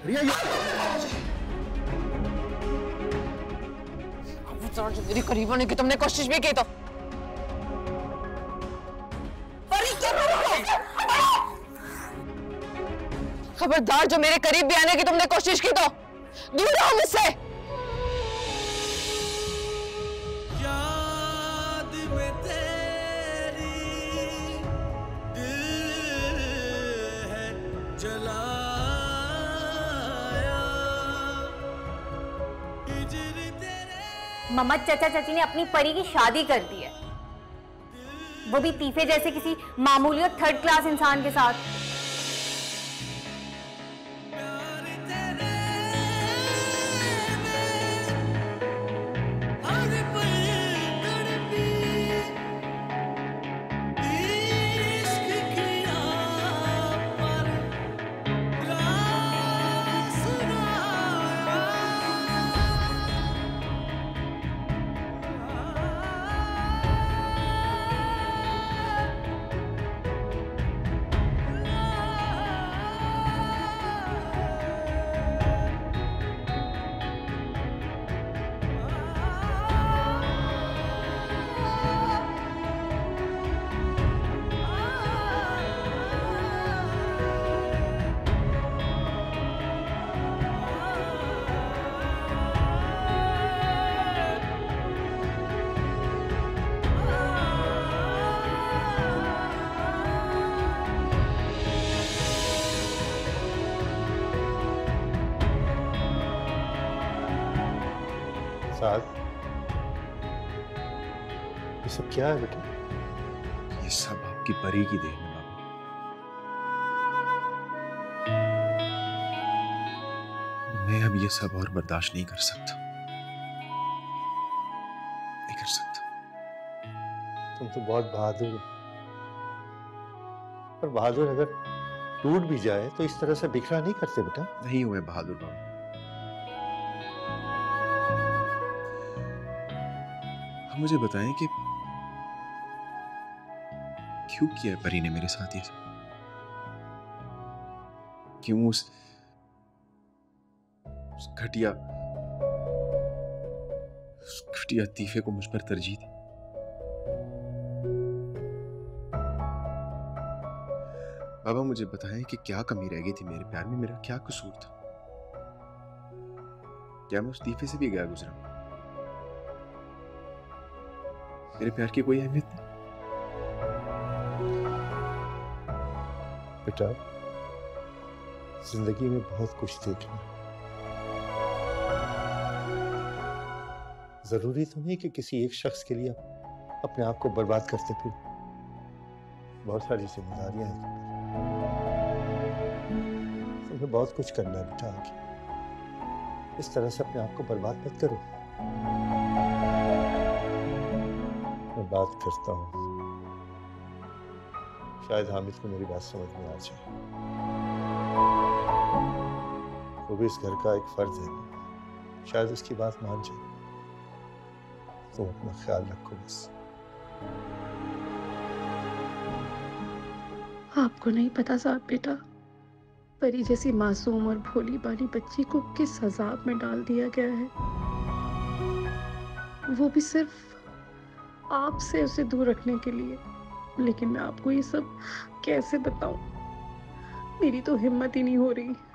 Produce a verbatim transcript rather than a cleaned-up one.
रिया ये जो मेरी करीब होने की तुमने कोशिश भी की तो खबरदार, जो मेरे करीब भी आने की तुमने कोशिश की तो दूर रहो मुझसे। याद में तेरी दिल है जलाया, हिजर तेरे। मम्मा, चाचा चाची ने अपनी परी की शादी कर दी है, वो भी तीफे जैसे किसी मामूली और थर्ड क्लास इंसान के साथ। साथ ये सब क्या है बेटा? ये सब आपकी परी की देन है बाबा। मैं अब ये सब और बर्दाश्त नहीं कर सकता, नहीं कर सकता। तुम तो बहुत बहादुर हो, पर बहादुर अगर टूट भी जाए तो इस तरह से बिखरा नहीं करते बेटा। नहीं हुए बहादुर बाबा। आप मुझे बताएं कि क्यों किया है परी ने मेरे साथ ये सब? क्यों उस उस घटिया उस घटिया तीफे को मुझ पर तरजीह दी? बाबा मुझे बताएं कि क्या कमी रह गई थी मेरे प्यार में, मेरा क्या कसूर था? क्या मैं उस तीफे से भी गया गुजरा? मेरे प्यार की कोई अहमियत नहीं? बेटा, जिंदगी में बहुत कुछ देखना, जरूरी तो नहीं कि किसी एक शख्स के लिए अपने आप को बर्बाद करते फिर। बहुत सारी जिम्मेदारियां हैं, तुम्हें बहुत कुछ करना है बेटा आगे। इस तरह से अपने आप को बर्बाद मत करो। मैं बात करता हूँ, शायद हामिद को मेरी बात समझ में आ जाए। वो भी इस घर का एक फर्ज है, शायद उसकी बात मान जाए। तुम अपना ख्याल रखो बस। आपको नहीं पता साहब बेटा, परी जैसी मासूम और भोली भाली बच्ची को किस अजाब में डाल दिया गया है, वो भी सिर्फ आपसे उसे दूर रखने के लिए। लेकिन मैं आपको ये सब कैसे बताऊं, मेरी तो हिम्मत ही नहीं हो रही।